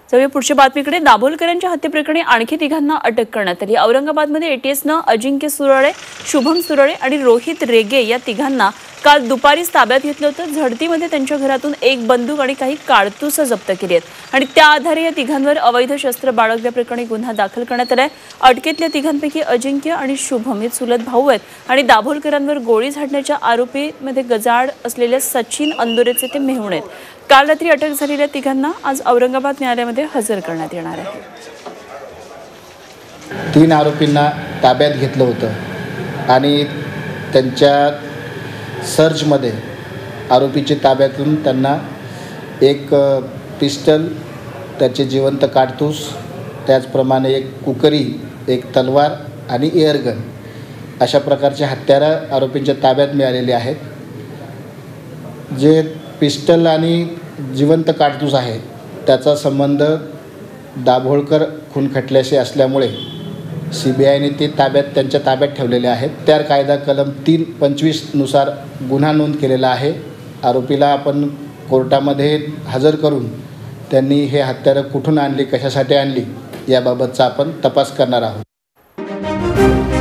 जाऊया पुढच्या बातमीकडे। दाभोलकरांच्या हत्येप्रकरणी आणखी तिघांना अटक करण्यात आली। औरंगाबादमध्ये एटीएसनं अजिंक्य सुरळे, शुभम सुरळे आणि रोहित रेगे या तिघांना काल दुपारीच ताब्यात घेतलं होतं। झडतीमध्ये त्यांच्या घरातून एक बंदूक आणि काही कारतूस जप्त केली आहेत आणि त्या आधारे या तिघांवर अवैध शस्त्र बाळगल्याप्रकरणी गुन्हा दाखल करण्यात आलाय। अटकेतल्या तिघांपैकी अजिंक्य आणि शुभम हे चुलत भाऊ आहेत आणि दाभोलकरांवर गोळी झाडण्याच्या आरोपीमध्ये गजाआड असलेल्या सचिन अंदुरेचे ते मेहुणे आहेत। काल रात्री अटक झालेल्या तिघांना आज औरंगाबाद न्यायालयामध्ये हजर करण्यात येणार आहे। 3 आरोपींना ताब्यात घेतलं होतं आणि त्यांच्या सर्चमध्ये आरोपीच्या ताब्यातून त्यांना एक पिस्टल, त्याचे जिवंत काडतूस, त्याचप्रमाणे एक कुकरी, एक तलवार आणि एअरगन अशा प्रकारचे हत्यारं आरोपींच्या ताब्यात मिळालेले आहेत। जे पिस्टल आणि जिवंत काडतूस आहे त्याचा संबंध दाभोळकर खून खटल्याशी असल्यामुळे CBIने ते त्यांच्या ताब्यात ठेवलेले आहेत। त्या कायदा कलम 325 नुसार गुन्हा नोंद केलेला आहे। आरोपीला आपण कोर्टामध्ये हजर करून त्यांनी हे हत्यारं कुठून आणली, कशासाठी आणली याबाबतचा आपण तपास करणार आहोत।